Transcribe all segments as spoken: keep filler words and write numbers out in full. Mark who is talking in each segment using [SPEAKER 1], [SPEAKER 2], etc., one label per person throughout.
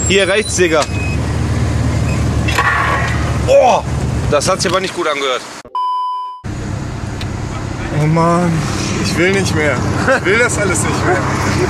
[SPEAKER 1] Hier rechts, Digga. Oh, das hat sich aber nicht gut angehört.
[SPEAKER 2] Oh Mann, ich will nicht mehr. Ich will das alles nicht mehr.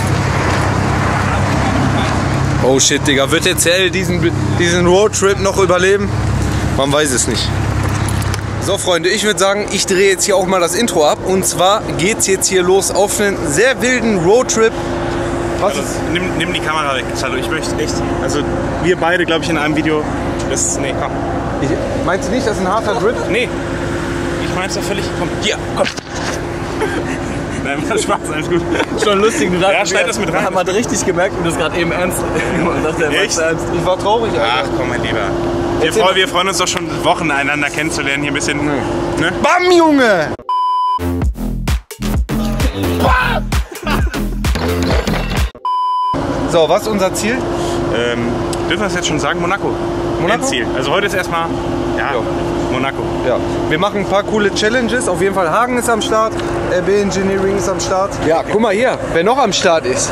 [SPEAKER 1] Oh shit, Digga. Wird der C L diesen, diesen Roadtrip noch überleben? Man weiß es nicht. So, Freunde, ich würde sagen, ich drehe jetzt hier auch mal das Intro ab. Und zwar geht's jetzt hier los auf einen sehr wilden Roadtrip. Was
[SPEAKER 2] Also,
[SPEAKER 1] ist?
[SPEAKER 2] nimm, nimm die Kamera weg, Chalo. Ich möchte echt. Also, wir beide, glaube ich, in einem Video. Das. Nee, komm.
[SPEAKER 1] Ich, meinst du nicht, das ist ein harter Drip?
[SPEAKER 2] Nee. Ich mein's doch völlig. Komm, hier, komm. Nein, macht Spaß, alles gut.
[SPEAKER 3] Schon lustig, du
[SPEAKER 2] Ja, schneid das mit rein.
[SPEAKER 3] Man hat richtig gemerkt, wie du das gerade eben ernst. Man dachte, er
[SPEAKER 2] Echt?
[SPEAKER 3] ernst.
[SPEAKER 1] Ich war traurig, Alter.
[SPEAKER 2] Ach komm, mein Lieber. Wir, freu, wir freuen uns doch schon Wochen, einander kennenzulernen. Hier ein bisschen. Ne?
[SPEAKER 1] Bam, Junge! So, was ist unser Ziel?
[SPEAKER 2] Ähm, dürfen wir das jetzt schon sagen? Monaco.
[SPEAKER 1] Monaco?
[SPEAKER 2] Endziel. Also heute ist erstmal. Ja,
[SPEAKER 1] Ja.
[SPEAKER 2] Monaco.
[SPEAKER 1] Ja, wir machen ein paar coole Challenges. Auf jeden Fall Hagen ist am Start, R B Engineering ist am Start. Ja, guck mal hier, wer noch am Start ist.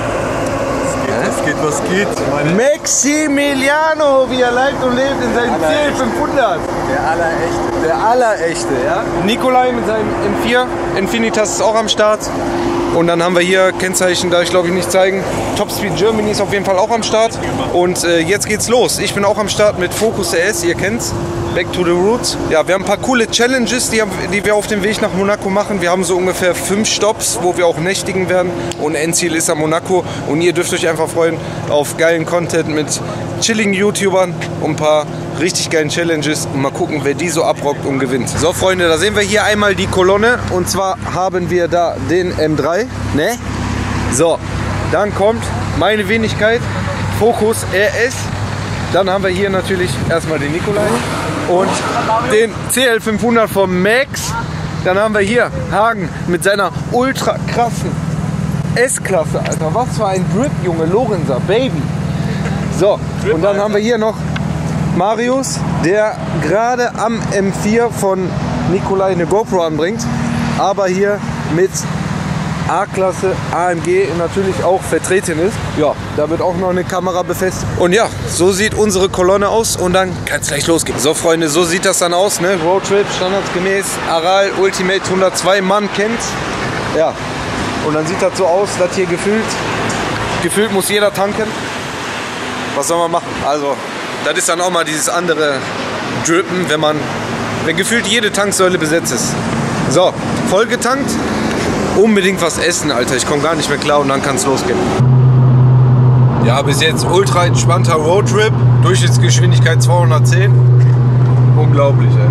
[SPEAKER 3] Was geht, was geht? Meine
[SPEAKER 1] Maximiliano, wie er lebt und lebt in seinem C L fünfhundert.
[SPEAKER 3] der allerechte.
[SPEAKER 1] Der allerechte, ja. Nikolai mit seinem M vier, Infinitas ist auch am Start. Und dann haben wir hier Kennzeichen, da ich glaube ich nicht zeigen. Topspeed Germany ist auf jeden Fall auch am Start. Und äh, jetzt geht's los. Ich bin auch am Start mit Focus R S, ihr kennt's. Back to the Roots. Ja, wir haben ein paar coole Challenges, die, die wir auf dem Weg nach Monaco machen. Wir haben so ungefähr fünf Stops, wo wir auch nächtigen werden. Und Endziel ist am Monaco. Und ihr dürft euch einfach freuen auf geilen Content mit chilligen YouTubern und ein paar richtig geilen Challenges. Und mal gucken, wer die so abrockt und gewinnt. So, Freunde, da sehen wir hier einmal die Kolonne. Und zwar haben wir da den M drei. Ne? So, dann kommt meine Wenigkeit, Focus R S. Dann haben wir hier natürlich erstmal den Nikolai und den C L fünfhundert vom Max. Dann haben wir hier Hagen mit seiner ultra krassen S-Klasse, Alter. Was für ein Drip, Junge, Lorenzer, Baby. So, und dann haben wir hier noch Marius, der gerade am M vier von Nikolai eine GoPro anbringt, aber hier mit A-Klasse A M G natürlich auch vertreten ist. Ja, da wird auch noch eine Kamera befestigt. Und ja, so sieht unsere Kolonne aus und dann kann es gleich losgehen. So, Freunde, so sieht das dann aus, ne? Roadtrip, standardsgemäß, Aral Ultimate hundertzwei, Mann kennt. Ja, und dann sieht das so aus, dass hier gefühlt, gefühlt muss jeder tanken. Was soll man machen? Also, das ist dann auch mal dieses andere Drippen, wenn man, wenn gefühlt jede Tanksäule besetzt ist. So, voll getankt. Unbedingt was essen, Alter. Ich komme gar nicht mehr klar und dann kann es losgehen. Ja, bis jetzt ultra entspannter Roadtrip. Durchschnittsgeschwindigkeit zweihundertzehn. Unglaublich, ey.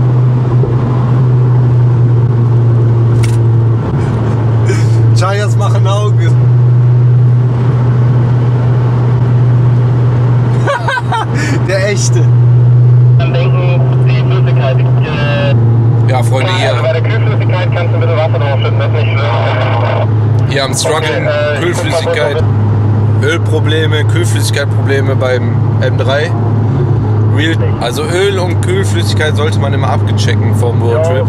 [SPEAKER 1] Chayas machen Augen. Der echte.
[SPEAKER 4] Dann denken, die Flüssigkeit. Äh,
[SPEAKER 1] Ja, Freunde, hier.
[SPEAKER 4] also bei der Kühlflüssigkeit kannst du bitte Wasser draufschütten, das ist nicht schlimm.
[SPEAKER 1] Hier am Struggeln,
[SPEAKER 4] Okay, äh,
[SPEAKER 1] Kühlflüssigkeit, Ölprobleme, Kühlflüssigkeitprobleme beim M drei. Real, also Öl und Kühlflüssigkeit sollte man immer abgechecken vom Roadtrip.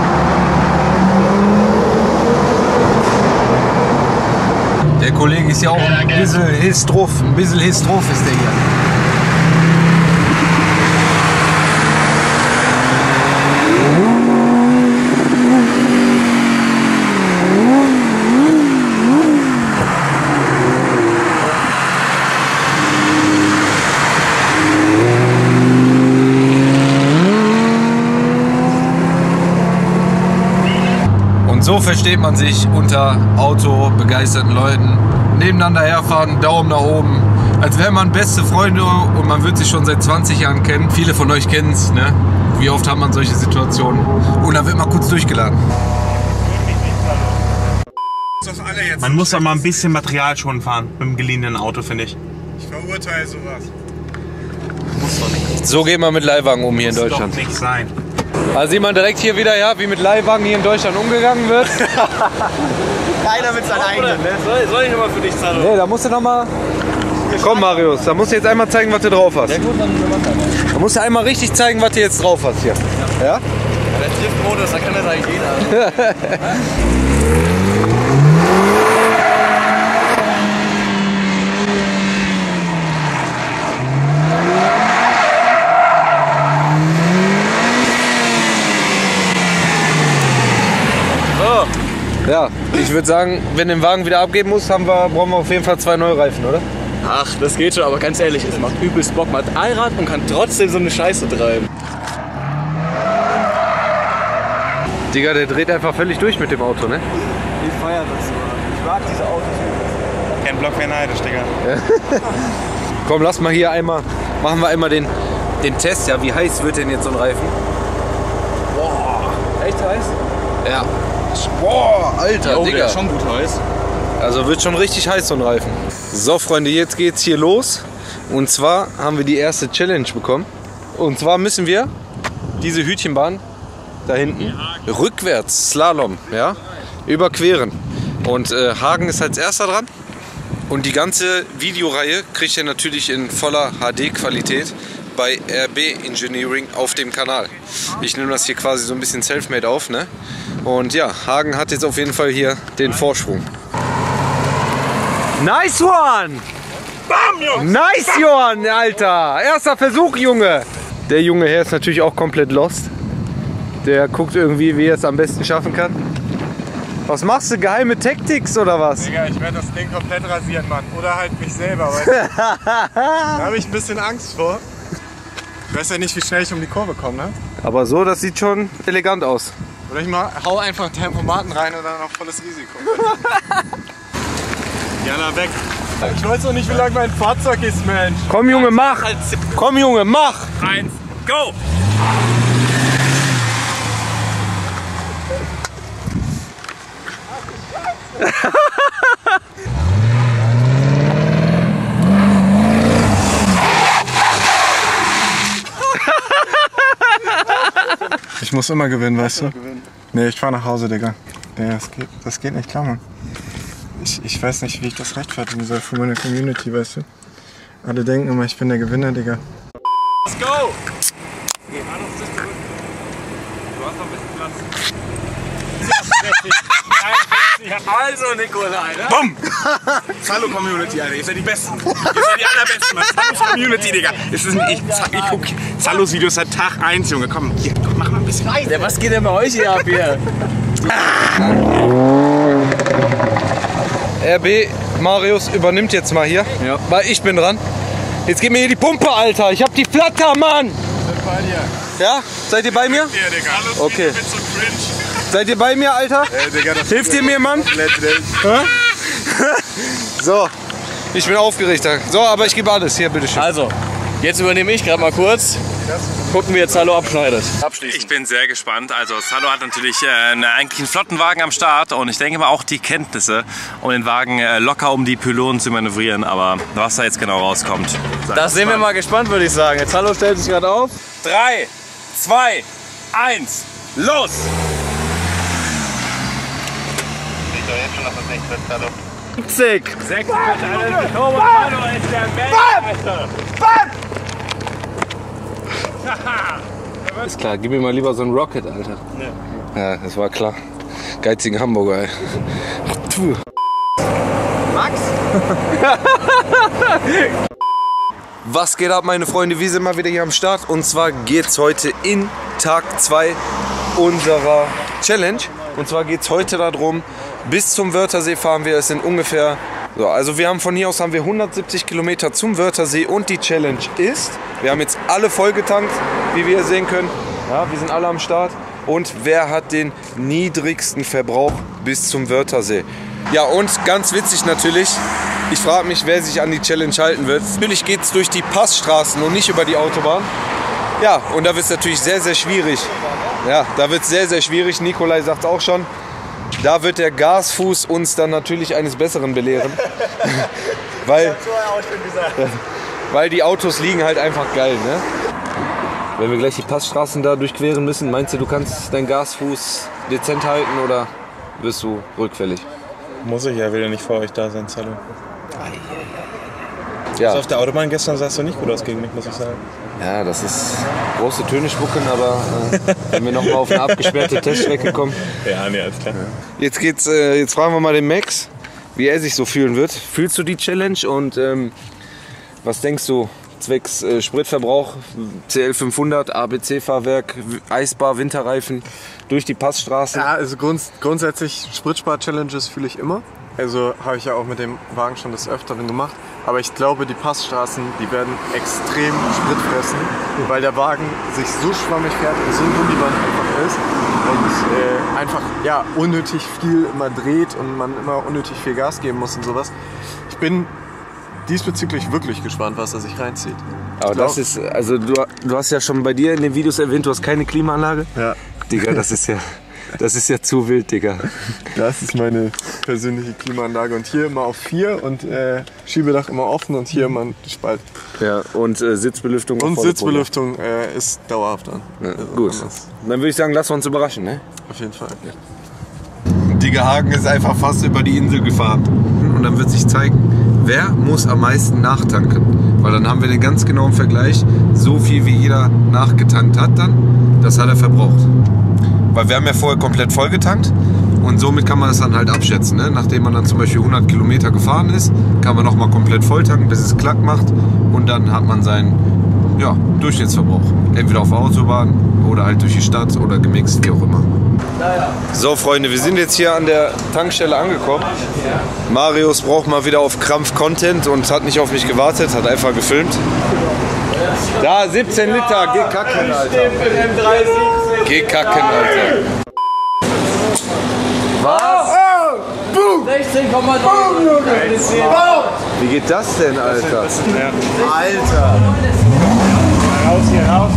[SPEAKER 1] Der Kollege ist ja auch ein bisschen Histrof, ein bisschen Histrof ist der hier. So versteht man sich unter autobegeisterten Leuten. Nebeneinander herfahren, Daumen nach oben. Als wäre man beste Freunde und man wird sich schon seit zwanzig Jahren kennen. Viele von euch kennen es, ne? Wie oft hat man solche Situationen? Und dann wird man kurz durchgeladen.
[SPEAKER 2] Man muss doch mal ein bisschen Material schon fahren mit dem geliehenen Auto, finde ich.
[SPEAKER 5] Ich verurteile sowas.
[SPEAKER 2] Muss doch nicht.
[SPEAKER 1] So geht man mit Leihwagen um hier in
[SPEAKER 2] Muss
[SPEAKER 1] Deutschland.
[SPEAKER 2] doch nicht sein.
[SPEAKER 1] Also sieht man direkt hier wieder, ja, wie mit Leihwagen hier in Deutschland umgegangen wird.
[SPEAKER 3] Keiner mit seinen eigenen, ne? Soll, soll ich nochmal für dich zahlen?
[SPEAKER 1] Nee, da musst du noch mal. Komm, Marius, da musst du jetzt einmal zeigen, was du drauf hast.
[SPEAKER 3] Ja gut, dann machen wir das.
[SPEAKER 1] Da musst du einmal richtig zeigen, was du jetzt drauf hast hier. Ja?
[SPEAKER 3] Ja, der Driftmodus, da kann das eigentlich jeder.
[SPEAKER 1] Ja, ich würde sagen, wenn du den Wagen wieder abgeben musst, haben wir, brauchen wir auf jeden Fall zwei neue Reifen, oder?
[SPEAKER 3] Ach, das geht schon, aber ganz ehrlich, es macht übelst Bock. Man hat Allrad und kann trotzdem so eine Scheiße treiben.
[SPEAKER 1] Digga, der dreht einfach völlig durch mit dem Auto, ne?
[SPEAKER 3] Ich feiere das. Ich mag diese Autos.
[SPEAKER 2] Kein Block, wer neidisch, Digga.
[SPEAKER 1] Komm, lass mal hier einmal, machen wir einmal den, den Test, ja, wie heiß wird denn jetzt so ein Reifen?
[SPEAKER 3] Boah, echt heiß?
[SPEAKER 1] Ja. Boah, Alter,
[SPEAKER 3] Oh, der
[SPEAKER 1] Digga.
[SPEAKER 3] ist schon gut heiß.
[SPEAKER 1] Also wird schon richtig heiß so ein Reifen. So Freunde, jetzt geht's hier los. Und zwar haben wir die erste Challenge bekommen. Und zwar müssen wir diese Hütchenbahn da hinten rückwärts Slalom, ja, überqueren. Und äh, Hagen ist als erster dran. Und die ganze Videoreihe kriegt ihr natürlich in voller H D-Qualität bei R B Engineering auf dem Kanal. Ich nehme das hier quasi so ein bisschen selfmade auf, ne? Und ja, Hagen hat jetzt auf jeden Fall hier den Vorsprung. Nice one!
[SPEAKER 2] Bam, Jungs!
[SPEAKER 1] Nice one, Alter! Erster Versuch, Junge! Der Junge hier ist natürlich auch komplett lost. Der guckt irgendwie, wie er es am besten schaffen kann. Was machst du? Geheime Tactics oder was?
[SPEAKER 2] Digga, ich werde das Ding komplett rasieren, Mann. Oder halt mich selber, weißt du? Da habe ich ein bisschen Angst vor. Ich weiß ja nicht, wie schnell ich um die Kurve komme, ne?
[SPEAKER 1] Aber so, das sieht schon elegant aus.
[SPEAKER 2] Oder ich mal, hau einfach einen Tempomaten rein und dann auf volles Risiko. Jana, weg. Ich weiß doch nicht, wie lang mein Fahrzeug ist, Mensch.
[SPEAKER 1] Komm, Junge, mach! Komm, Junge, mach!
[SPEAKER 2] Eins, go! Ich muss immer gewinnen, weißt du? Nee, ich fahr nach Hause, Digga. Nee, das geht, das geht nicht klar, Mann. Ich, ich weiß nicht, wie ich das rechtfertigen soll für meine Community, weißt du? Alle denken immer, ich bin der Gewinner, Digga. Let's go! Geh mal auf das zurück. Du hast noch ein bisschen Platz.
[SPEAKER 3] Also, Nikolai, ne?
[SPEAKER 2] Bumm! Hallo Community, Alter, ihr seid die Besten. Ihr seid die allerbesten, Mann. Hallo Community, Digga. Es ist ein, ich, ich guck Salos Videos seit Tag eins, Junge. Komm, hier, komm, mach mal ein bisschen.
[SPEAKER 3] Ja, was geht denn bei euch hier ab hier?
[SPEAKER 1] R B Marius übernimmt jetzt mal hier,
[SPEAKER 3] Ja.
[SPEAKER 1] weil ich bin dran. Jetzt geht mir hier die Pumpe, Alter. Ich hab die Flatter, Mann.
[SPEAKER 2] Bei dir.
[SPEAKER 1] Ja? Seid ihr bei mir?
[SPEAKER 2] Hier, Digga. Hallo,
[SPEAKER 1] Okay.
[SPEAKER 2] mit so cringe.
[SPEAKER 1] Seid ihr bei mir, Alter?
[SPEAKER 2] Ey, Digga, das
[SPEAKER 1] Hilft ihr mir, Mann?
[SPEAKER 2] Hä?
[SPEAKER 1] So, ich bin aufgeregt. So, aber ich gebe alles. Hier, bitteschön.
[SPEAKER 3] Also, jetzt übernehme ich gerade mal kurz. Gucken, wie jetzt Salo abschneidet. Abschließen.
[SPEAKER 5] Ich bin sehr gespannt. Also Salo hat natürlich äh, eine, eigentlich einen flotten Wagen am Start und ich denke mal auch die Kenntnisse, um den Wagen äh, locker um die Pylonen zu manövrieren. Aber was da jetzt genau rauskommt,
[SPEAKER 3] Das sehen wir mal gespannt, würde ich sagen. Jetzt Salo stellt sich gerade auf.
[SPEAKER 5] drei, zwei, eins, los!
[SPEAKER 4] Ich doch jetzt schon, dass das nicht wird, hallo.
[SPEAKER 3] siebzig.
[SPEAKER 5] sechs alles Turbo Salo ist der Weltmeister!
[SPEAKER 1] Ist klar, gib mir mal lieber so einen Rocket, Alter. Ja, das war klar. Geizigen Hamburger, ey. Puh.
[SPEAKER 3] Max?
[SPEAKER 1] Was geht ab, meine Freunde? Wir sind mal wieder hier am Start. Und zwar geht's heute in Tag zwei unserer Challenge. Und zwar geht's heute darum, bis zum Wörthersee fahren wir. Es sind ungefähr, so, also wir haben von hier aus haben wir hundertsiebzig Kilometer zum Wörthersee. Und die Challenge ist, wir haben jetzt alle vollgetankt, wie wir sehen können. Ja, wir sind alle am Start. Und wer hat den niedrigsten Verbrauch bis zum Wörthersee? Ja, und ganz witzig natürlich, ich frage mich, wer sich an die Challenge halten wird. Natürlich geht es durch die Passstraßen und nicht über die Autobahn. Ja, und da wird es natürlich sehr, sehr schwierig. Ja, da wird es sehr, sehr schwierig. Nikolai sagt auch schon, da wird der Gasfuß uns dann natürlich eines Besseren belehren. weil, weil die Autos liegen halt einfach geil, ne? Wenn wir gleich die Passstraßen da durchqueren müssen, meinst du, du kannst deinen Gasfuß dezent halten oder wirst du rückfällig?
[SPEAKER 2] Muss ich ja, will ja nicht vor euch da sein, Salo.
[SPEAKER 1] Ja.
[SPEAKER 2] Also auf der Autobahn gestern sahst du nicht gut aus gegen mich, muss ich sagen.
[SPEAKER 1] Ja, das ist große Töne spucken, aber äh, wenn wir noch mal auf eine abgesperrte Teststrecke kommen.
[SPEAKER 2] Ja, nee, alles klar.
[SPEAKER 1] Jetzt geht's, äh, jetzt fragen wir mal den Max, wie er sich so fühlen wird. Fühlst du die Challenge und ähm, was denkst du, zwecks äh, Spritverbrauch, C L fünfhundert, A B C-Fahrwerk, Eisbar, Winterreifen, durch die Passstraße.
[SPEAKER 2] Ja, also grunds grundsätzlich Spritspar-Challenges fühle ich immer. Also habe ich ja auch mit dem Wagen schon des Öfteren gemacht. Aber ich glaube, die Passstraßen, die werden extrem Sprit fressen, weil der Wagen sich so schwammig fährt und so ein Gummiband einfach ist und äh, einfach ja, unnötig viel immer dreht und man immer unnötig viel Gas geben muss und sowas. Ich bin diesbezüglich wirklich gespannt, was er sich reinzieht.
[SPEAKER 1] Aber das ist, also du, du hast ja schon bei dir in den Videos erwähnt, du hast keine Klimaanlage.
[SPEAKER 2] Ja.
[SPEAKER 1] Digga, das ist ja, das ist ja zu wild, Digga.
[SPEAKER 2] Das ist meine persönliche Klimaanlage und hier immer auf vier und äh, Schiebedach immer offen und hier immer ein Spalt.
[SPEAKER 1] Ja, und äh, Sitzbelüftung.
[SPEAKER 2] Und Sitzbelüftung äh, ist dauerhaft an.
[SPEAKER 1] Ja,
[SPEAKER 2] also
[SPEAKER 1] gut. Dann würde ich sagen, lassen wir uns überraschen, ne?
[SPEAKER 2] Auf jeden Fall. Ja.
[SPEAKER 1] Digga, Hagen ist einfach fast über die Insel gefahren. Und dann wird sich zeigen, wer muss am meisten nachtanken. Weil dann haben wir den ganz genauen Vergleich. So viel wie jeder nachgetankt hat dann, das hat er verbraucht. Weil wir haben ja vorher komplett voll getankt. Und somit kann man das dann halt abschätzen. Ne? Nachdem man dann zum Beispiel hundert Kilometer gefahren ist, kann man nochmal komplett voll tanken, bis es klack macht. Und dann hat man seinen ja, Durchschnittsverbrauch. Entweder auf der Autobahn oder halt durch die Stadt oder gemixt, wie auch immer. So Freunde, wir sind jetzt hier an der Tankstelle angekommen. Marius braucht mal wieder auf Krampf Content und hat nicht auf mich gewartet, hat einfach gefilmt. Da, siebzehn Liter, geh kacken, Alter. Geh kacken, Alter. Was?
[SPEAKER 3] sechzehn Komma drei.
[SPEAKER 1] Wie geht das denn, Alter?
[SPEAKER 2] Alter!
[SPEAKER 4] Raus hier, raus.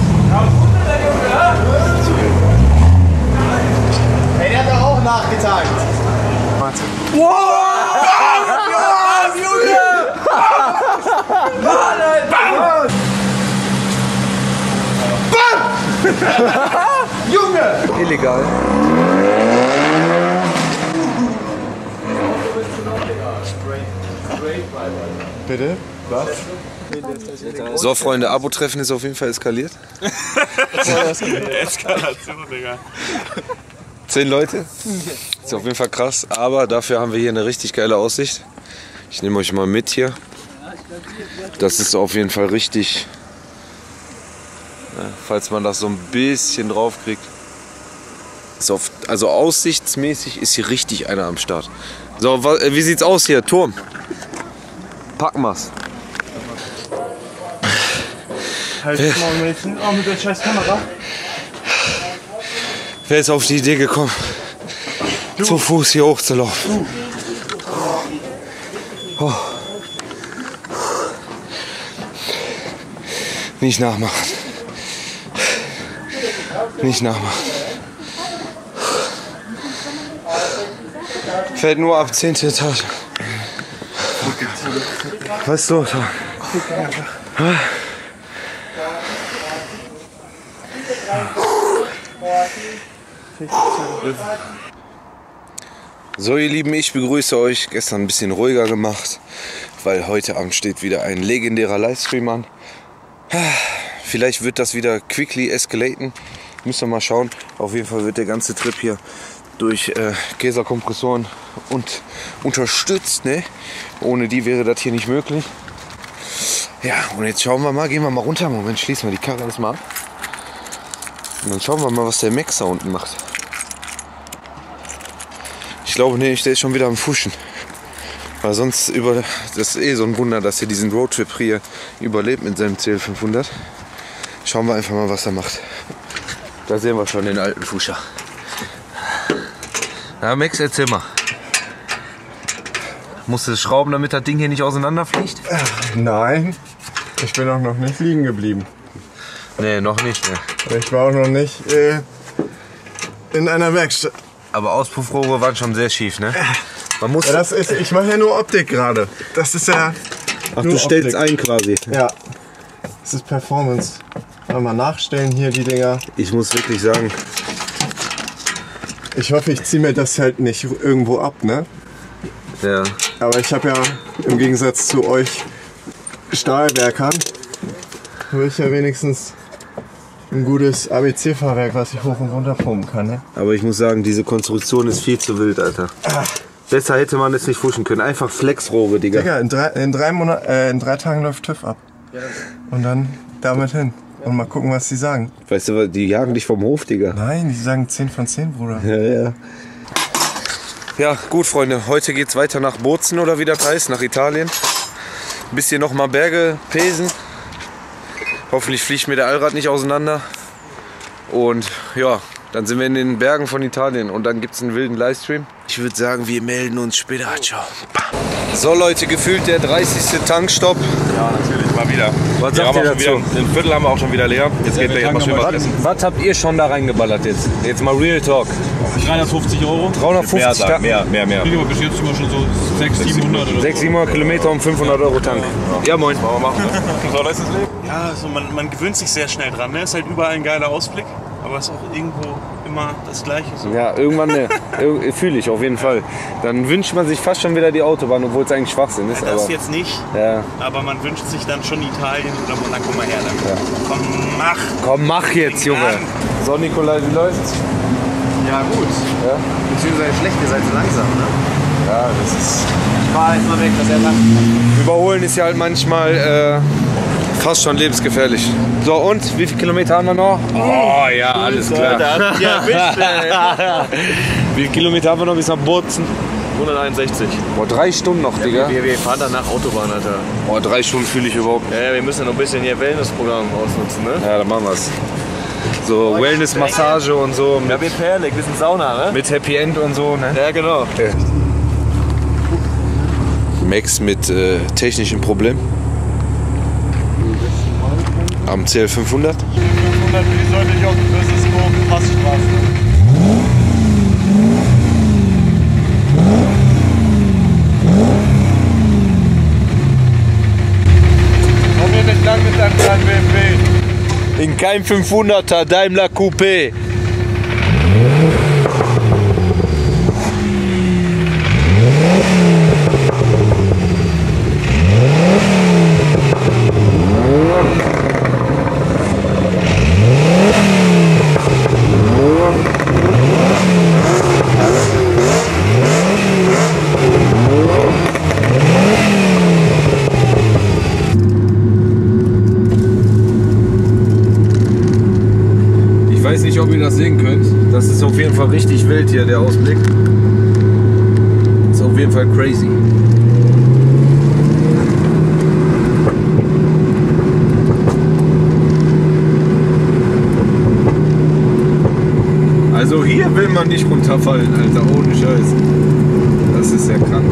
[SPEAKER 4] Ey, der hat doch auch nachgetankt.
[SPEAKER 2] Warte.
[SPEAKER 3] Wow! Bam! Junge! Mann, Alter! Bam! Junge!
[SPEAKER 1] Illegal.
[SPEAKER 2] Bitte? Was?
[SPEAKER 1] So Freunde, Abo-Treffen ist auf jeden Fall eskaliert.
[SPEAKER 3] Eskalation, Digga.
[SPEAKER 1] Zehn Leute. Ist auf jeden Fall krass, aber dafür haben wir hier eine richtig geile Aussicht. Ich nehme euch mal mit hier. Das ist auf jeden Fall richtig, falls man das so ein bisschen drauf kriegt. Ist auf, also aussichtsmäßig ist hier richtig einer am Start. So, wie sieht's aus hier? Turm. Packen wir's.
[SPEAKER 4] Halt mal Mädchen, oh, mit der scheiß Kamera.
[SPEAKER 1] Wer ist auf die Idee gekommen, du. zu Fuß hier hochzulaufen? Oh. Nicht nachmachen. Nicht nachmachen. Fällt nur ab zehnte Etage. Was ist los? So ihr Lieben, ich begrüße euch. Gestern ein bisschen ruhiger gemacht, weil heute Abend steht wieder ein legendärer Livestream an. Vielleicht wird das wieder quickly escalaten. Müssen wir mal schauen. Auf jeden Fall wird der ganze Trip hier durch äh, Gäserkompressoren und unterstützt. Ne? Ohne die wäre das hier nicht möglich. Ja, und jetzt schauen wir mal, gehen wir mal runter. Moment, schließen wir die Karre erstmal ab. Und dann schauen wir mal, was der Max da unten macht. Ich glaube nicht, der ist schon wieder am Fuschen. Weil sonst über. Das ist eh so ein Wunder, dass er diesen Roadtrip hier überlebt mit seinem C L fünfhundert. Schauen wir einfach mal, was er macht. Da sehen wir schon den alten Fuscher. Na Max, erzähl mal. Musst du schrauben, damit das Ding hier nicht auseinanderfliegt?
[SPEAKER 2] Nein, ich bin auch noch nicht liegen geblieben.
[SPEAKER 1] Nee, noch nicht. Ne.
[SPEAKER 2] Ich war auch noch nicht äh, in einer Werkstatt.
[SPEAKER 1] Aber Auspuffrohre waren schon sehr schief, ne? Man muss
[SPEAKER 2] Ja, das ist, ich mache ja nur Optik gerade. Das ist ja.
[SPEAKER 1] Ach,
[SPEAKER 2] nur
[SPEAKER 1] du stellst
[SPEAKER 2] Optik.
[SPEAKER 1] ein quasi.
[SPEAKER 2] Ja. Das ist Performance. Mal nachstellen hier die Dinger.
[SPEAKER 1] Ich muss wirklich sagen,
[SPEAKER 2] Ich hoffe, ich ziehe mir das halt nicht irgendwo ab, ne?
[SPEAKER 1] ja.
[SPEAKER 2] Aber ich habe ja im Gegensatz zu euch Stahlwerkern, habe ich ja wenigstens ein gutes A B C-Fahrwerk, was ich hoch und runter pumpen kann, ne?
[SPEAKER 1] Aber ich muss sagen, diese Konstruktion ist viel zu wild, Alter. Besser hätte man es nicht fuschen können. Einfach Flexrohre, Digga.
[SPEAKER 2] Digga, in drei, in drei, Monat, äh, in drei Tagen läuft TÜV ab. Und dann damit hin. Und mal gucken, was die sagen.
[SPEAKER 1] Weißt du, die jagen dich vom Hof, Digga.
[SPEAKER 2] Nein, die sagen zehn von zehn, Bruder.
[SPEAKER 1] Ja, ja. Ja, gut, Freunde. Heute geht's weiter nach Bozen oder wie das heißt, nach Italien. Ein bisschen nochmal Berge pesen. Hoffentlich fliegt mir der Allrad nicht auseinander. Und ja, dann sind wir in den Bergen von Italien und dann gibt es einen wilden Livestream. Ich würde sagen, wir melden uns später. Ciao. So Leute, gefühlt der dreißigste Tankstopp.
[SPEAKER 5] Ja, natürlich, mal wieder.
[SPEAKER 1] Was
[SPEAKER 5] Wir
[SPEAKER 1] sagt
[SPEAKER 5] haben
[SPEAKER 1] ihr
[SPEAKER 5] auch schon
[SPEAKER 1] dazu?
[SPEAKER 5] wieder, ein Viertel haben wir auch schon wieder leer. Jetzt geht gleich mal schön was essen.
[SPEAKER 1] Was habt ihr schon da reingeballert jetzt? Jetzt mal Real Talk.
[SPEAKER 6] dreihundertfufzig Euro.
[SPEAKER 1] dreihundertfünfzig
[SPEAKER 5] Mehr,
[SPEAKER 1] Tankstopp.
[SPEAKER 5] mehr, mehr, mehr.
[SPEAKER 6] Ich bis jetzt immer schon so sechshundert, siebenhundert oder so.
[SPEAKER 1] sechshundert, siebenhundert Kilometer um fünfhundert Euro Tank. Ja, moin.
[SPEAKER 5] Wollen wir machen, ne? So, das ist das Leben.
[SPEAKER 7] Ja, also man, man gewöhnt sich sehr schnell dran. Ne? Ist halt überall ein geiler Ausblick, aber ist auch irgendwo immer das Gleiche. So.
[SPEAKER 1] Ja, irgendwann ne. Fühle ich auf jeden Fall. Dann wünscht man sich fast schon wieder die Autobahn, obwohl es eigentlich Schwachsinn ist.
[SPEAKER 7] Ja, das
[SPEAKER 1] aber,
[SPEAKER 7] jetzt nicht,
[SPEAKER 1] ja.
[SPEAKER 7] aber man wünscht sich dann schon Italien oder Monaco mal her. Dann. Ja. Komm, mach!
[SPEAKER 1] Komm, mach jetzt, Junge.
[SPEAKER 7] An.
[SPEAKER 1] So, Nikolai, wie läuft's?
[SPEAKER 3] Ja, gut.
[SPEAKER 1] Ja?
[SPEAKER 3] Beziehungsweise schlecht, ihr seid zu langsam, ne?
[SPEAKER 1] Ja, das ist...
[SPEAKER 3] Ich fahr jetzt mal weg, dass er lang.
[SPEAKER 1] Überholen ist ja halt manchmal äh, fast schon lebensgefährlich. So, und? Wie viele Kilometer haben wir noch? Oh ja, alles klar.
[SPEAKER 3] Ja,
[SPEAKER 1] Wie viele Kilometer haben wir noch bis nach Bozen?
[SPEAKER 3] hunderteinundsechzig.
[SPEAKER 1] Boah, drei Stunden noch, Digga.
[SPEAKER 3] Wir, wir fahren danach Autobahn, Alter.
[SPEAKER 1] Boah, drei Stunden fühle ich überhaupt.
[SPEAKER 3] Ja, ja, wir müssen ja noch ein bisschen hier Wellnessprogramm ausnutzen, ne?
[SPEAKER 1] Ja, dann machen wir's. So Wellness, Massage und so. Mit,
[SPEAKER 3] Ja, wir perlig, wir sind Sauna, ne?
[SPEAKER 1] mit Happy End und so, ne?
[SPEAKER 3] Ja, genau.
[SPEAKER 1] Max mit äh, technischen Problemen. Am C L fünfhundert.
[SPEAKER 6] fünfhundert wie sollte ich auf dem Business-Scope Passstraße. Komm hier nicht lang mit deinem kleinen B M W.
[SPEAKER 1] In keinem fünfhunderter Daimler Coupé. Ich weiß nicht, ob ihr das sehen könnt. Das ist auf jeden Fall richtig wild hier, der Ausblick. Ist auf jeden Fall crazy. Also hier will man nicht runterfallen, Alter, ohne Scheiß. Das ist sehr krank.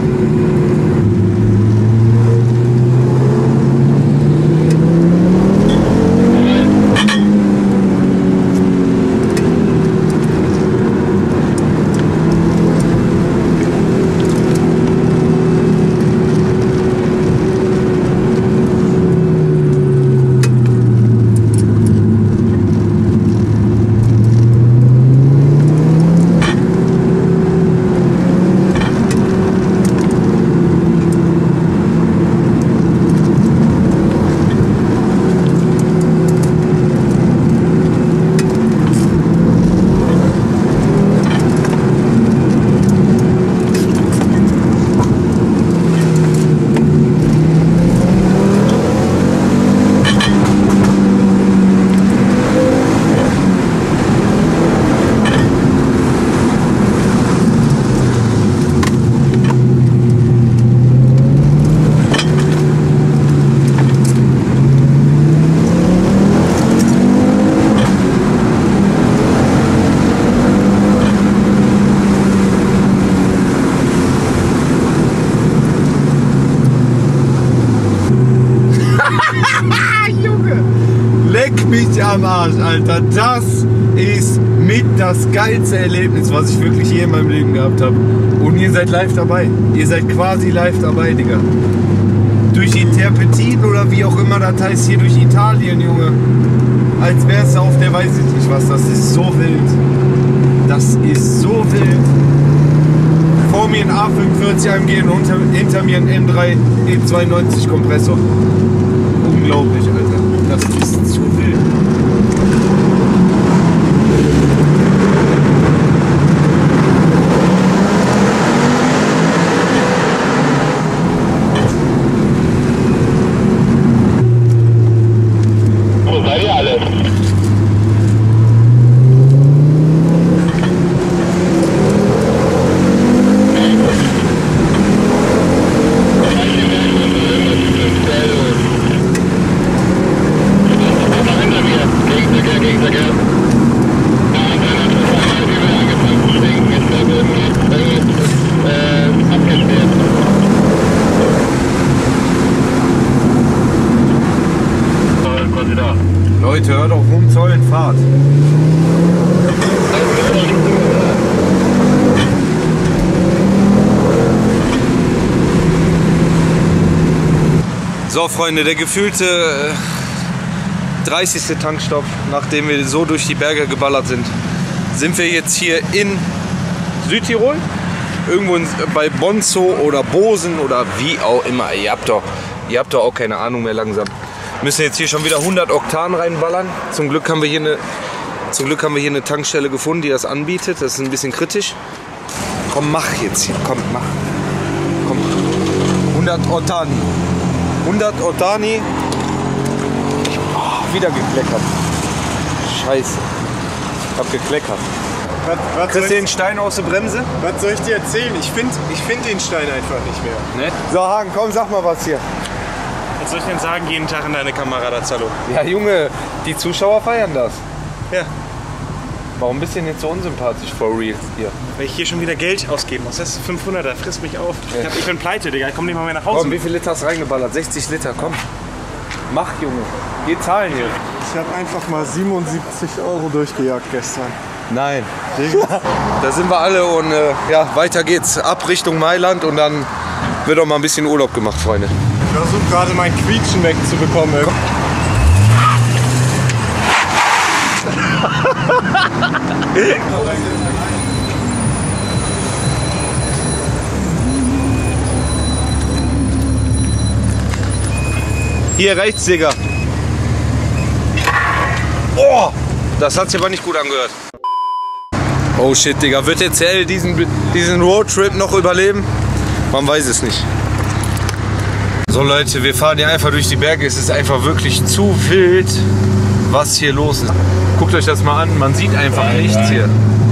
[SPEAKER 1] mich am Arsch, Alter. Das ist mit das geilste Erlebnis, was ich wirklich je in meinem Leben gehabt habe. Und ihr seid live dabei. Ihr seid quasi live dabei, Digga. Durch die Terpentin oder wie auch immer das heißt, hier durch Italien, Junge. Als wär's auf der weiß ich nicht was. Das ist so wild. Das ist so wild. Vor mir ein A fünfundvierzig A M G und unter, hinter mir ein M drei E zweiundneunzig Kompressor. Unglaublich, Alter. Das ist zu wild. So Freunde, der gefühlte äh, dreißigste Tankstopp, nachdem wir so durch die Berge geballert sind, sind wir jetzt hier in Südtirol. Irgendwo in, bei Bonzo oder Bosen oder wie auch immer. Ihr habt doch, ihr habt doch auch keine Ahnung mehr langsam. Müssen jetzt hier schon wieder hundert Oktan reinballern. Zum Glück haben wir hier eine, zum Glück haben wir hier eine Tankstelle gefunden, die das anbietet. Das ist ein bisschen kritisch. Komm, mach jetzt hier. Komm, mach. Komm. hundert Oktani. hundert Oktani. Oh, wieder gekleckert. Scheiße. Ich hab gekleckert.
[SPEAKER 2] Was, was
[SPEAKER 1] Kriegst du
[SPEAKER 2] soll
[SPEAKER 1] den Stein aus der Bremse?
[SPEAKER 2] Was soll ich dir erzählen? Ich finde ich find den Stein einfach nicht mehr.
[SPEAKER 1] Ne? So Hagen, komm, sag mal was hier.
[SPEAKER 7] Was soll ich denn sagen, jeden Tag in deine Kamera, da Zallo?
[SPEAKER 1] Ja Junge, die Zuschauer feiern das.
[SPEAKER 7] Ja.
[SPEAKER 1] Warum bist du denn jetzt so unsympathisch for real hier?
[SPEAKER 7] Weil ich hier schon wieder Geld ausgeben muss. Das ist fünfhunderter, frisst mich auf. Ich, hab, ich bin pleite, Digga. Ich komm nicht mal mehr nach Hause.
[SPEAKER 1] Komm, wie viel Liter hast du reingeballert? sechzig Liter, komm. Mach, Junge. Geh zahlen hier.
[SPEAKER 2] Ich habe einfach mal siebenundsiebzig Euro durchgejagt gestern.
[SPEAKER 1] Nein. Da sind wir alle und äh, ja, weiter geht's. Ab Richtung Mailand und dann wird auch mal ein bisschen Urlaub gemacht, Freunde.
[SPEAKER 2] Ich versuche gerade mein Quietschen wegzubekommen.
[SPEAKER 1] Hier rechts, Digga. Oh, das hat sich aber nicht gut angehört. Oh shit, Digga. Wird der Zell diesen, diesen Roadtrip noch überleben? Man weiß es nicht. So Leute, wir fahren hier einfach durch die Berge. Es ist einfach wirklich zu wild, was hier los ist. Guckt euch das mal an. Man sieht einfach nichts hier.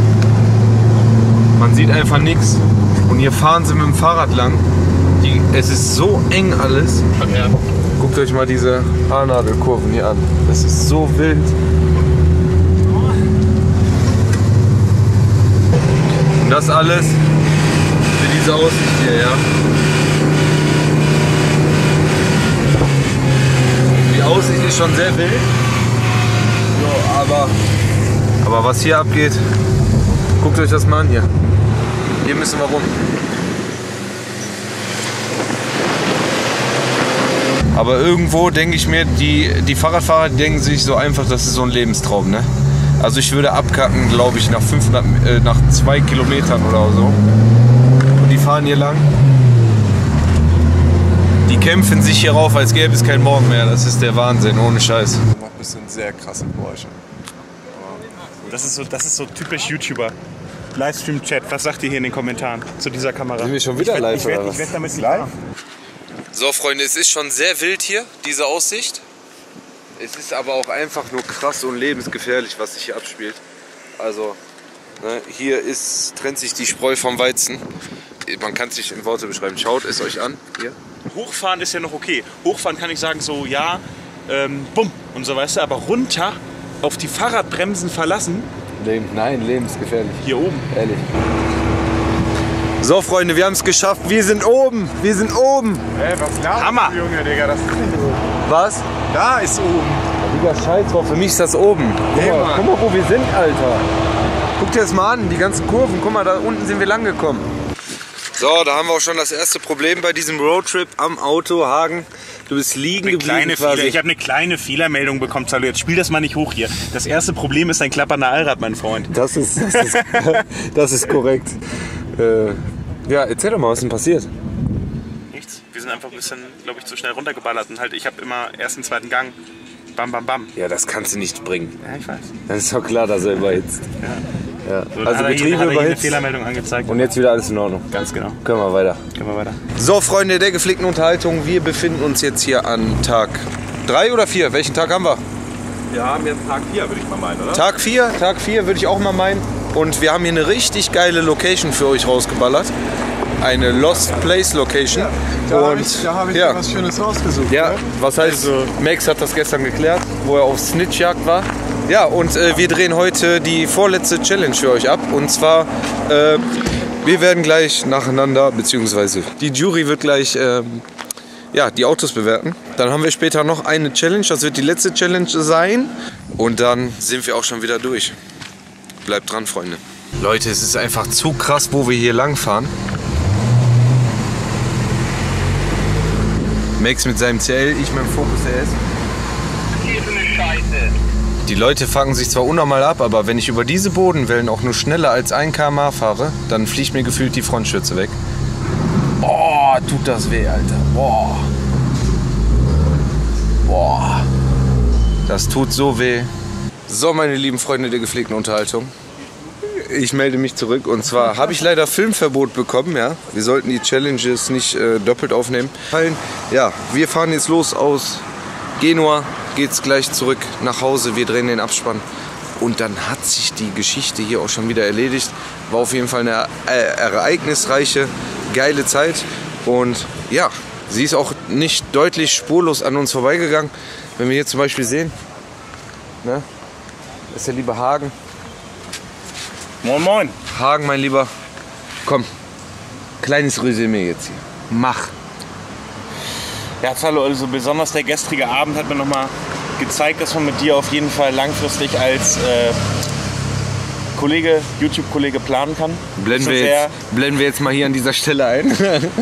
[SPEAKER 1] Man sieht einfach nichts. Und hier fahren sie mit dem Fahrrad lang. Die, es ist so eng alles. Guckt euch mal diese Haarnadelkurven hier an. Das ist so wild. Und das alles für diese Aussicht hier, ja. Die Aussicht ist schon sehr wild. So, aber, aber was hier abgeht, guckt euch das mal an hier. Hier müssen wir rum. Aber irgendwo denke ich mir, die, die Fahrradfahrer denken sich so einfach, das ist so ein Lebenstraum, ne? Also ich würde abkacken, glaube ich, nach fünfhundert, äh, nach zwei Kilometern oder so. Und die fahren hier lang. Die kämpfen sich hier rauf, als gäbe es keinen Morgen mehr. Das ist der Wahnsinn, ohne Scheiß.
[SPEAKER 2] Noch ein bisschen sehr krasse Geräusche.
[SPEAKER 7] Das ist so, das ist so typisch YouTuber. Livestream-Chat, was sagt ihr hier in den Kommentaren zu dieser Kamera?
[SPEAKER 1] Sind wir schon wieder
[SPEAKER 7] ich werd,
[SPEAKER 1] live,
[SPEAKER 7] ich werd,
[SPEAKER 1] oder
[SPEAKER 7] ich
[SPEAKER 1] was?
[SPEAKER 7] werd damit nicht live.
[SPEAKER 1] So Freunde, es ist schon sehr wild hier, diese Aussicht. Es ist aber auch einfach nur krass und lebensgefährlich, was sich hier abspielt. Also, ne, hier ist, trennt sich die Spreu vom Weizen. Man kann es nicht in Worte beschreiben. Schaut es euch an. Hier.
[SPEAKER 7] Hochfahren ist ja noch okay. Hochfahren kann ich sagen so, ja, ähm, bumm und so, weißt du. Aber runter auf die Fahrradbremsen verlassen.
[SPEAKER 1] Leben, nein, lebensgefährlich.
[SPEAKER 7] Hier oben.
[SPEAKER 1] Ehrlich. So Freunde, wir haben es geschafft. Wir sind oben. Wir sind oben.
[SPEAKER 2] Ey, was laberst
[SPEAKER 7] Hammer.
[SPEAKER 2] du, Junge, Digga? Das ist nicht oben.
[SPEAKER 1] Was?
[SPEAKER 2] Da ist oben.
[SPEAKER 1] Digga, scheiß drauf. Für mich ist das oben. Guck
[SPEAKER 2] Hey,
[SPEAKER 1] mal,
[SPEAKER 2] Mann.
[SPEAKER 1] guck mal, wo wir sind, Alter. Guck dir das mal an, die ganzen Kurven. Guck mal, da unten sind wir lang gekommen. So, da haben wir auch schon das erste Problem bei diesem Roadtrip am Auto. Hagen, du bist liegen
[SPEAKER 7] Eine
[SPEAKER 1] geblieben
[SPEAKER 7] kleine
[SPEAKER 1] quasi.
[SPEAKER 7] Fehler. Ich habe eine kleine Fehlermeldung bekommen, Zallo. Jetzt spiel das mal nicht hoch hier. Das erste Problem ist ein klappernder Allrad, mein Freund.
[SPEAKER 1] Das ist, das ist, das ist korrekt. Äh, ja, erzähl doch mal, was ist denn passiert?
[SPEAKER 7] Nichts. Wir sind einfach ein bisschen, glaube ich, zu schnell runtergeballert. Und halt, ich habe immer ersten, zweiten Gang. Bam, bam, bam.
[SPEAKER 1] Ja, das kannst du nicht bringen.
[SPEAKER 7] Ja, ich weiß.
[SPEAKER 1] Das ist doch klar, dass er überhitzt. Ja.
[SPEAKER 7] So, dann
[SPEAKER 1] Also
[SPEAKER 7] hat er hier,
[SPEAKER 1] Betriebe
[SPEAKER 7] hat er hier eine
[SPEAKER 1] überhitzt
[SPEAKER 7] Fehlermeldung angezeigt.
[SPEAKER 1] und jetzt wieder alles in Ordnung.
[SPEAKER 7] Ganz genau.
[SPEAKER 1] Können wir weiter.
[SPEAKER 7] Gehen wir weiter.
[SPEAKER 1] So, Freunde der gepflegten Unterhaltung, wir befinden uns jetzt hier an Tag drei oder vier. Welchen Tag haben wir?
[SPEAKER 6] Wir haben jetzt Tag vier, würde ich mal meinen, oder?
[SPEAKER 1] Tag vier, Tag vier würde ich auch mal meinen. Und wir haben hier eine richtig geile Location für euch rausgeballert. Eine Lost Place Location.
[SPEAKER 2] Da habe
[SPEAKER 1] und
[SPEAKER 2] ich, da hab ich
[SPEAKER 1] ja,
[SPEAKER 2] was Schönes rausgesucht.
[SPEAKER 1] ja,
[SPEAKER 2] Ne?
[SPEAKER 1] was heißt, Max hat das gestern geklärt, wo er auf Snitchjagd war. Ja, und äh, wir drehen heute die vorletzte Challenge für euch ab. Und zwar, äh, wir werden gleich nacheinander, beziehungsweise die Jury wird gleich ähm, ja, die Autos bewerten. Dann haben wir später noch eine Challenge, das wird die letzte Challenge sein. Und dann sind wir auch schon wieder durch. Bleibt dran, Freunde. Leute, es ist einfach zu krass, wo wir hier lang fahren. Max mit seinem C L, ich mit dem Focus R S.
[SPEAKER 4] Hier ist eine Scheiße.
[SPEAKER 1] Die Leute fucken sich zwar unnormal ab, aber wenn ich über diese Bodenwellen auch nur schneller als ein Kilometer pro Stunde fahre, dann fliegt mir gefühlt die Frontschürze weg. Boah, tut das weh, Alter. Boah. Boah. Das tut so weh. So, meine lieben Freunde der gepflegten Unterhaltung. Ich melde mich zurück und zwar habe ich leider Filmverbot bekommen, ja. Wir sollten die Challenges nicht äh, doppelt aufnehmen. Ja, wir fahren jetzt los aus Genua, geht's gleich zurück nach Hause, wir drehen den Abspann und dann hat sich die Geschichte hier auch schon wieder erledigt. War auf jeden Fall eine äh, ereignisreiche, geile Zeit und ja, sie ist auch nicht deutlich spurlos an uns vorbeigegangen. Wenn wir hier zum Beispiel sehen, ne, das ist der liebe Hagen.
[SPEAKER 7] Moin Moin.
[SPEAKER 1] Hagen, mein Lieber, komm, kleines Resümee jetzt hier, mach.
[SPEAKER 7] Ja, hallo, also besonders der gestrige Abend hat mir nochmal gezeigt, dass man mit dir auf jeden Fall langfristig als äh, Kollege, YouTube-Kollege planen kann.
[SPEAKER 1] Blenden wir, jetzt, blenden wir jetzt mal hier an dieser Stelle ein.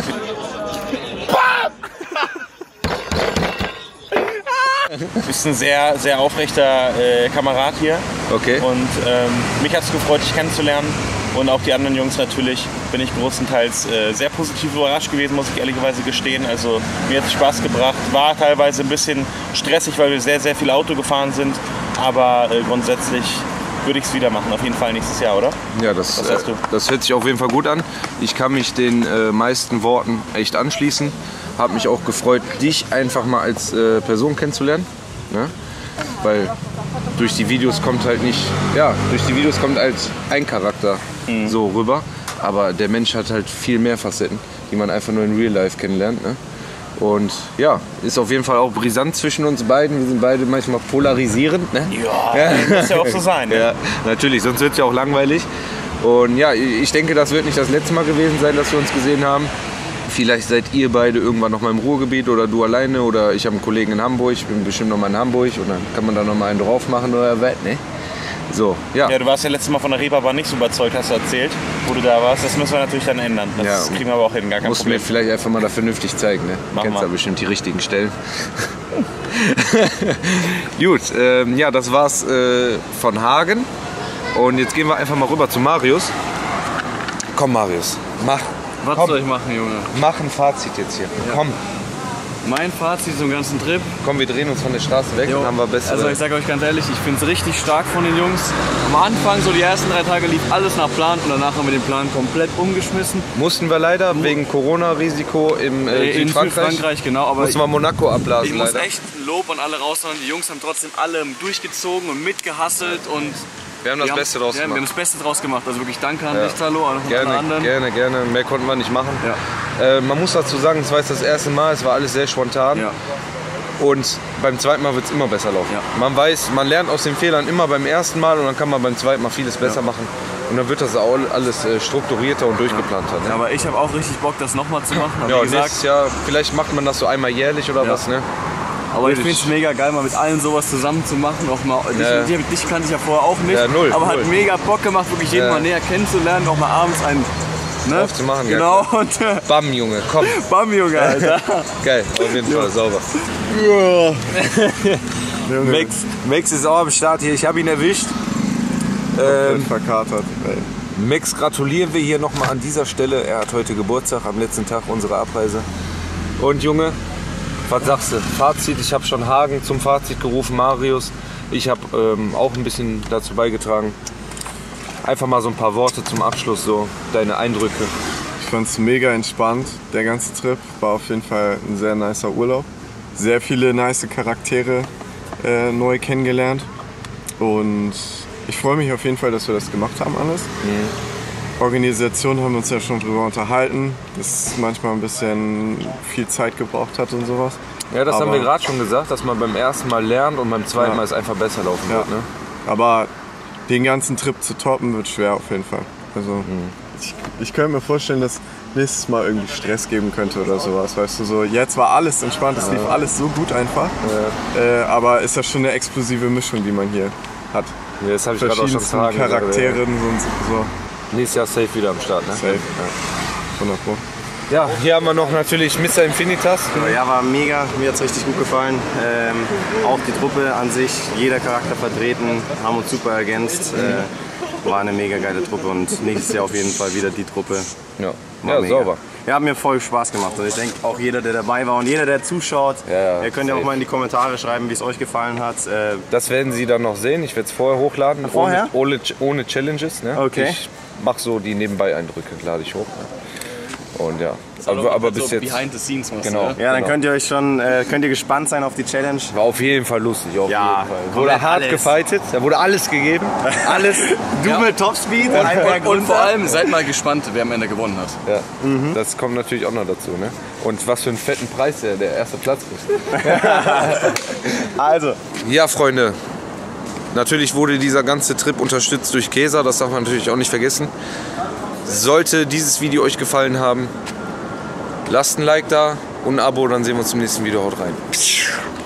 [SPEAKER 7] Du bist ein sehr, sehr aufrechter äh, Kamerad hier.
[SPEAKER 1] Okay.
[SPEAKER 7] Und ähm, mich hat es gefreut, dich kennenzulernen. Und auch die anderen Jungs natürlich bin ich großenteils äh, sehr positiv überrascht gewesen, muss ich ehrlicherweise gestehen. Also mir hat es Spaß gebracht. War teilweise ein bisschen stressig, weil wir sehr, sehr viel Auto gefahren sind. Aber äh, grundsätzlich würde ich es wieder machen, auf jeden Fall nächstes Jahr, oder?
[SPEAKER 1] Ja, das, äh, das hört sich auf jeden Fall gut an. Ich kann mich den äh, meisten Worten echt anschließen. Habe mich auch gefreut, dich einfach mal als äh, Person kennenzulernen. Ne? Weil durch die Videos kommt halt nicht, ja, durch die Videos kommt als ein Charakter mhm. so rüber. Aber der Mensch hat halt viel mehr Facetten, die man einfach nur in Real Life kennenlernt. Ne? Und ja, ist auf jeden Fall auch brisant zwischen uns beiden. Wir sind beide manchmal polarisierend. Ne?
[SPEAKER 7] Ja, ja, muss ja auch so sein. Ne?
[SPEAKER 1] Ja, natürlich, sonst wird es ja auch langweilig. Und ja, ich denke, das wird nicht das letzte Mal gewesen sein, dass wir uns gesehen haben. Vielleicht seid ihr beide irgendwann noch mal im Ruhrgebiet oder du alleine oder ich habe einen Kollegen in Hamburg, ich bin bestimmt noch mal in Hamburg und dann kann man da noch mal einen drauf machen oder was, ne? So, ja.
[SPEAKER 7] Ja, du warst ja letztes Mal von der Reeperbahn nicht so überzeugt, hast du erzählt, wo du da warst. Das müssen wir natürlich dann ändern. Das
[SPEAKER 1] ja,
[SPEAKER 7] kriegen wir aber auch hin, gar kein
[SPEAKER 1] musst
[SPEAKER 7] Problem.
[SPEAKER 1] Musst mir vielleicht einfach mal da vernünftig zeigen, ne? Du kennst da bestimmt die richtigen Stellen. Gut, ähm, ja, das war's äh, von Hagen. Und jetzt gehen wir einfach mal rüber zu Marius. Komm, Marius, mach.
[SPEAKER 3] Was
[SPEAKER 1] Komm.
[SPEAKER 3] soll ich machen, Junge?
[SPEAKER 1] Mach ein Fazit jetzt hier. Ja. Komm.
[SPEAKER 3] Mein Fazit zum ganzen Trip.
[SPEAKER 1] Komm, wir drehen uns von der Straße weg
[SPEAKER 3] Jo.
[SPEAKER 1] und haben wir bessere.
[SPEAKER 3] Also ich sage euch ganz ehrlich, ich finde es richtig stark von den Jungs. Am Anfang, so die ersten drei Tage, lief alles nach Plan und danach haben wir den Plan komplett umgeschmissen.
[SPEAKER 1] Mussten wir leider Mo wegen Corona-Risiko im äh,
[SPEAKER 3] in
[SPEAKER 1] Südfrankreich.
[SPEAKER 3] Südfrankreich, genau. Aber
[SPEAKER 1] mussten wir Monaco ablasen.
[SPEAKER 3] Ich muss
[SPEAKER 1] leider.
[SPEAKER 3] echt ein Lob an alle raushauen. Die Jungs haben trotzdem alle durchgezogen und mitgehasselt und
[SPEAKER 1] wir haben das
[SPEAKER 3] wir
[SPEAKER 1] Beste
[SPEAKER 3] haben,
[SPEAKER 1] draus
[SPEAKER 3] ja,
[SPEAKER 1] gemacht.
[SPEAKER 3] Wir haben das Beste draus gemacht. Also wirklich danke an
[SPEAKER 1] ja.
[SPEAKER 3] dich, Talo, an
[SPEAKER 1] gerne,
[SPEAKER 3] alle anderen.
[SPEAKER 1] Gerne, gerne. Mehr konnten wir nicht machen.
[SPEAKER 3] Ja.
[SPEAKER 1] Äh, man muss dazu sagen, es war jetzt das erste Mal, es war alles sehr spontan.
[SPEAKER 3] Ja.
[SPEAKER 1] Und beim zweiten Mal wird es immer besser laufen.
[SPEAKER 3] Ja.
[SPEAKER 1] Man weiß, man lernt aus den Fehlern immer beim ersten Mal und dann kann man beim zweiten Mal vieles besser ja. machen. Und dann wird das auch alles äh, strukturierter und durchgeplanter. Ne?
[SPEAKER 3] Ja, aber ich habe auch richtig Bock, das nochmal zu machen.
[SPEAKER 1] Ja, nächstes Jahr, vielleicht macht man das so einmal jährlich oder
[SPEAKER 3] ja.
[SPEAKER 1] was, ne?
[SPEAKER 3] Aber ich finde es mega geil, mal mit allen sowas zusammen zu machen. Auch mal,
[SPEAKER 1] ja.
[SPEAKER 3] dich, dich kannte ich ja vorher auch nicht,
[SPEAKER 1] ja, null,
[SPEAKER 3] aber
[SPEAKER 1] null.
[SPEAKER 3] hat mega Bock gemacht, wirklich jeden
[SPEAKER 1] ja.
[SPEAKER 3] mal näher kennenzulernen, auch mal abends einen ne?
[SPEAKER 1] aufzumachen.
[SPEAKER 3] Genau.
[SPEAKER 1] Ja,
[SPEAKER 3] und, äh,
[SPEAKER 1] Bam, Junge, komm.
[SPEAKER 3] Bam, Junge, Alter.
[SPEAKER 1] Geil, auf jeden Fall, sauber. Max, Max ist auch am Start hier, ich habe ihn erwischt.
[SPEAKER 2] Ähm, verkatert. Ey.
[SPEAKER 1] Max gratulieren wir hier nochmal an dieser Stelle. Er hat heute Geburtstag, am letzten Tag unserer Abreise. Und Junge, was sagst du? Fazit, ich habe schon Hagen zum Fazit gerufen, Marius. Ich habe ähm, auch ein bisschen dazu beigetragen. Einfach mal so ein paar Worte zum Abschluss, so deine Eindrücke.
[SPEAKER 2] Ich fand es mega entspannt, der ganze Trip. War auf jeden Fall ein sehr nicer Urlaub. Sehr viele nice Charaktere äh, neu kennengelernt. Und ich freue mich auf jeden Fall, dass wir das gemacht haben alles. Mhm. Organisation haben wir uns ja schon drüber unterhalten, dass es manchmal ein bisschen viel Zeit gebraucht hat und sowas.
[SPEAKER 1] Ja, das
[SPEAKER 2] aber,
[SPEAKER 1] haben wir gerade schon gesagt, dass man beim ersten Mal lernt und beim zweiten ja. Mal es einfach besser laufen
[SPEAKER 2] ja.
[SPEAKER 1] wird. Ne?
[SPEAKER 2] Aber den ganzen Trip zu toppen wird schwer auf jeden Fall. Also mhm. ich, ich könnte mir vorstellen, dass nächstes Mal irgendwie Stress geben könnte oder sowas. Weißt du, so jetzt war alles entspannt, es ja. lief alles so gut einfach. Ja. Äh, aber ist ja schon eine explosive Mischung, die man hier hat.
[SPEAKER 1] Ja, das habe ich gerade auch schon gesagt.
[SPEAKER 2] Charakteren
[SPEAKER 1] ja.
[SPEAKER 2] und so.
[SPEAKER 1] Nächstes Jahr safe wieder am Start, ne?
[SPEAKER 2] Safe. Ja. hundert Pro.
[SPEAKER 1] Ja, hier haben wir noch natürlich Mister Infinitas.
[SPEAKER 8] Ja, war mega, mir hat es richtig gut gefallen. Ähm, auch die Truppe an sich, jeder Charakter vertreten, haben uns super ergänzt. Äh, war eine mega geile Truppe und nächstes Jahr auf jeden Fall wieder die Truppe.
[SPEAKER 1] Ja,
[SPEAKER 8] War
[SPEAKER 1] ja
[SPEAKER 8] mega.
[SPEAKER 1] sauber.
[SPEAKER 8] Ja, hat mir voll Spaß gemacht und ich denke auch jeder, der dabei war und jeder, der zuschaut,
[SPEAKER 1] Ja, ja,
[SPEAKER 8] ihr könnt ja auch
[SPEAKER 1] safe.
[SPEAKER 8] mal in die Kommentare schreiben, wie es euch gefallen hat. Äh,
[SPEAKER 1] Das werden Sie dann noch sehen. Ich werde es vorher hochladen.
[SPEAKER 8] Vorher?
[SPEAKER 1] Ohne, ohne, ohne Challenges. Ne?
[SPEAKER 8] Okay.
[SPEAKER 1] Ich mache so die Nebenbei-Eindrücke, lade ich hoch. Ne? Und ja, aber, aber bis
[SPEAKER 3] so
[SPEAKER 1] jetzt.
[SPEAKER 3] behind the scenes machst,
[SPEAKER 1] Genau.
[SPEAKER 3] ne?
[SPEAKER 8] ja, dann
[SPEAKER 1] genau.
[SPEAKER 8] könnt ihr euch schon, äh, könnt ihr gespannt sein auf die Challenge.
[SPEAKER 1] War auf jeden Fall lustig. Auf
[SPEAKER 8] Ja,
[SPEAKER 1] jeden Fall. Wurde
[SPEAKER 8] komplett
[SPEAKER 1] hart
[SPEAKER 8] alles.
[SPEAKER 1] gefightet. Da wurde alles gegeben. Alles.
[SPEAKER 8] Du
[SPEAKER 3] Ja.
[SPEAKER 8] mit Topspeed,
[SPEAKER 3] Und,
[SPEAKER 8] ein Berg
[SPEAKER 3] und, und vor
[SPEAKER 8] runter.
[SPEAKER 3] allem, seid mal gespannt, wer am Ende gewonnen hat.
[SPEAKER 1] Ja, das kommt natürlich auch noch dazu. Ne? Und was für einen fetten Preis der, der erste Platz kriegt.
[SPEAKER 8] Also,
[SPEAKER 1] Ja, Freunde. Natürlich wurde dieser ganze Trip unterstützt durch Käser. Das darf man natürlich auch nicht vergessen. Sollte dieses Video euch gefallen haben, lasst ein Like da und ein Abo. Dann sehen wir uns im nächsten Video. Haut rein.